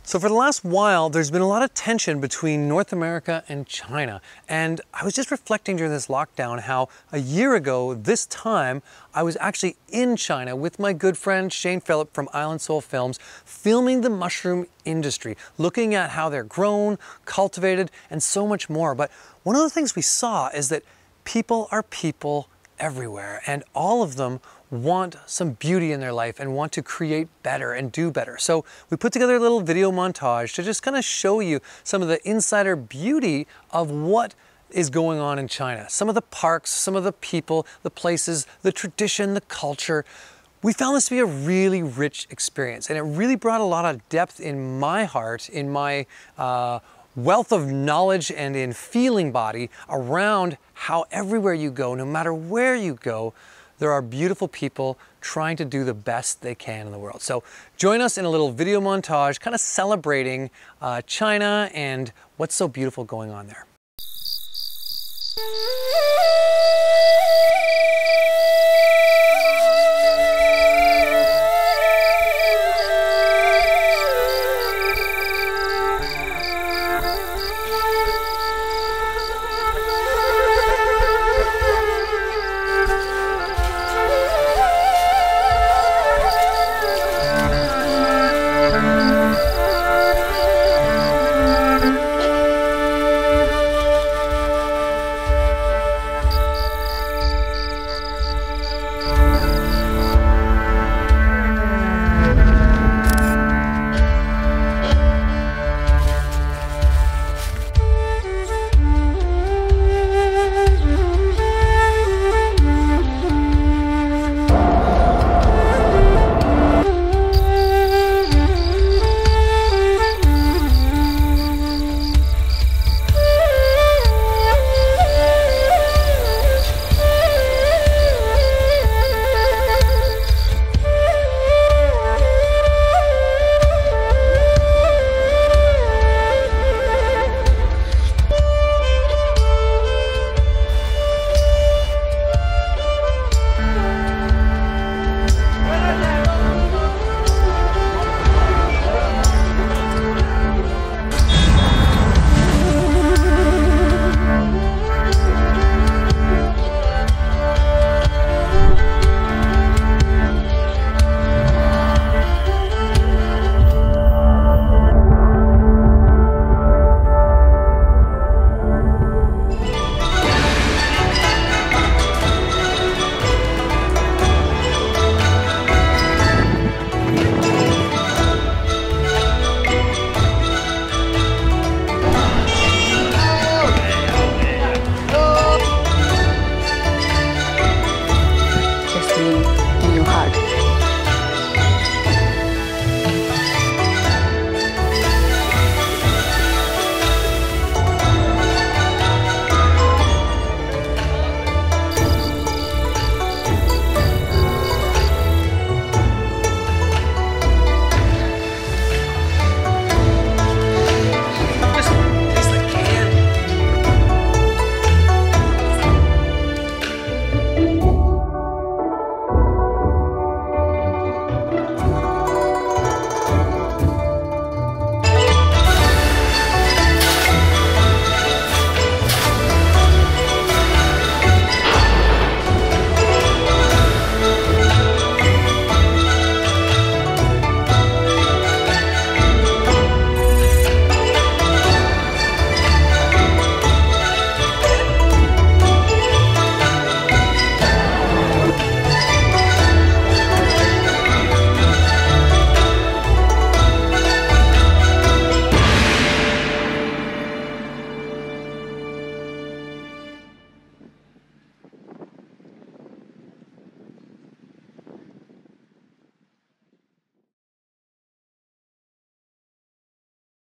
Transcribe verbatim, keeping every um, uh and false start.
So for the last while, there's been a lot of tension between North America and China. And I was just reflecting during this lockdown how a year ago, this time, I was actually in China with my good friend Shane Phillip from Island Soul Films, filming the mushroom industry, looking at how they're grown, cultivated, and so much more. But one of the things we saw is that people are people everywhere, and all of them want some beauty in their life and want to create better and do better. So we put together a little video montage to just kind of show you some of the insider beauty of what is going on in China. Some of the parks, some of the people, the places, the tradition, the culture. We found this to be a really rich experience, and it really brought a lot of depth in my heart, in my uh, wealth of knowledge and in feeling body around how everywhere you go, no matter where you go, there are beautiful people trying to do the best they can in the world. So join us in a little video montage, kind of celebrating uh, China and what's so beautiful going on there.